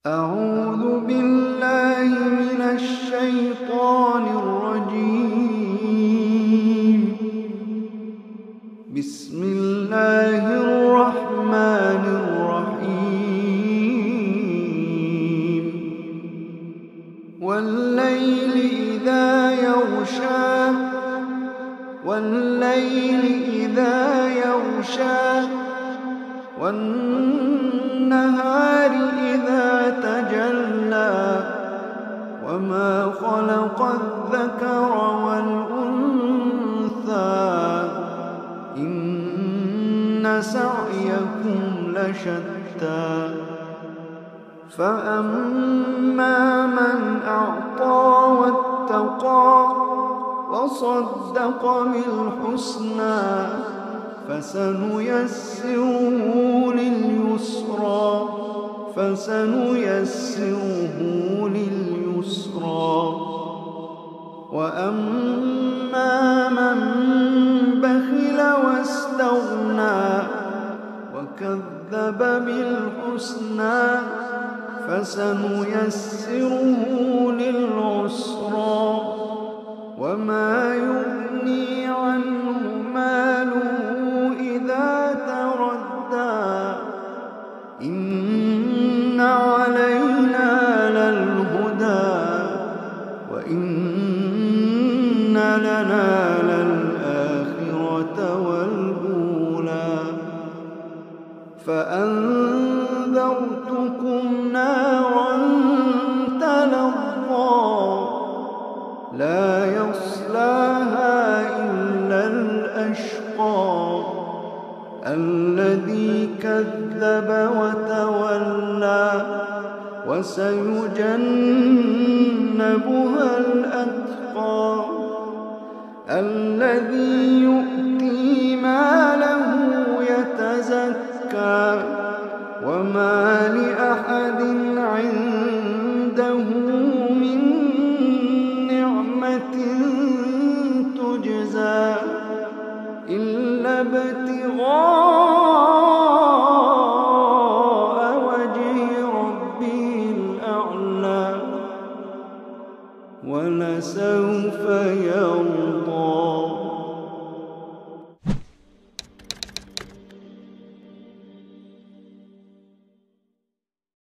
أعوذ بالله من الشيطان الرجيم. بسم الله الرحمن الرحيم. والليل إذا يغشى والليل إذا يغشى والنهار إذا تجلى وما خلق الذكر والأنثى إن سعيكم لشتى فأما من أعطى واتقى وصدق بالحسنى فسنيسره لليسرى وأما من بخل واستغنى وكذب بالحسنى فسنيسره للعسرى وما يغني عنه ماله إذا تردى إن علينا للهدى وإن لنا للآخرة والأولى فأنذرتكم نارا تلظى لا يصلاها إلا الأشقى الذي كذب وتولى وسيجنبها الأتقى الذي يؤتي ماله يتزكى وما لأحد عنده من نعمة تجزى إلا ابتغاء وجه ربه الأعلى ولسوف يرضى.